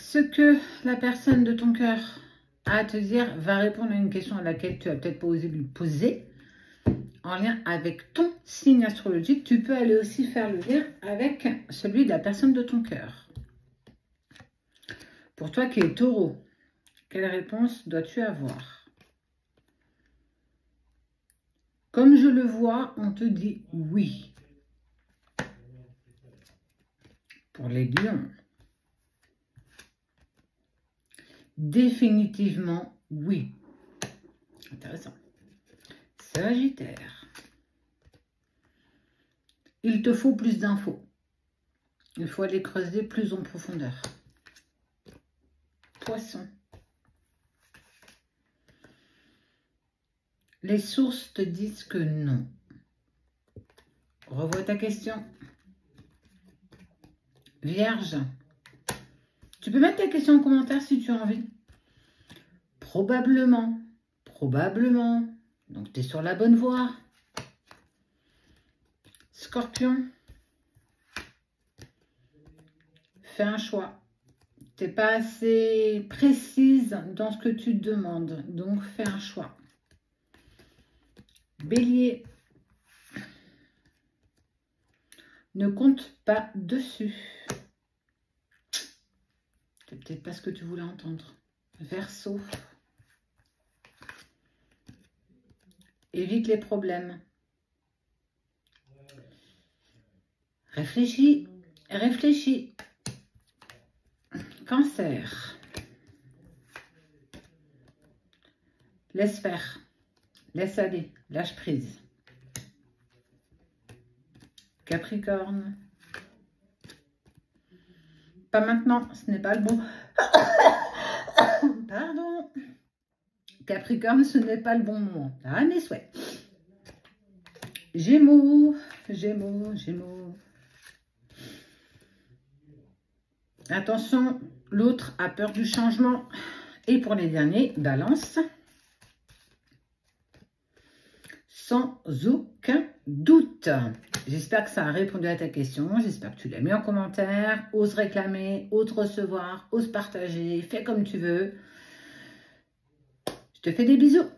Ce que la personne de ton cœur a à te dire va répondre à une question à laquelle tu n'as peut-être pas osé lui poser. En lien avec ton signe astrologique, tu peux aller aussi faire le lien avec celui de la personne de ton cœur. Pour toi qui es taureau, quelle réponse dois-tu avoir? Comme je le vois, on te dit oui. Pour les lions, définitivement oui. Intéressant. Sagittaire, il te faut plus d'infos. Il faut aller creuser plus en profondeur. Poisson, les sources te disent que non. Revois ta question. Vierge, tu peux mettre ta question en commentaire si tu as envie. Probablement, donc tu es sur la bonne voie. Scorpion, fais un choix. Tu n'es pas assez précise dans ce que tu demandes, donc fais un choix. Bélier, ne compte pas dessus. C'est peut-être pas ce que tu voulais entendre. Verseau, évite les problèmes. Réfléchis, réfléchis. Cancer, laisse faire, laisse aller, lâche prise. Capricorne, pas maintenant, ce n'est pas le bon. Pardon. Capricorne, ce n'est pas le bon moment. Ah, mes souhaits. Gémeaux, Gémeaux, Gémeaux. Attention, l'autre a peur du changement. Et pour les derniers, Balance. Sans aucun doute. J'espère que ça a répondu à ta question. J'espère que tu l'as mis en commentaire. Ose réclamer, ose recevoir, ose partager. Fais comme tu veux. Je te fais des bisous.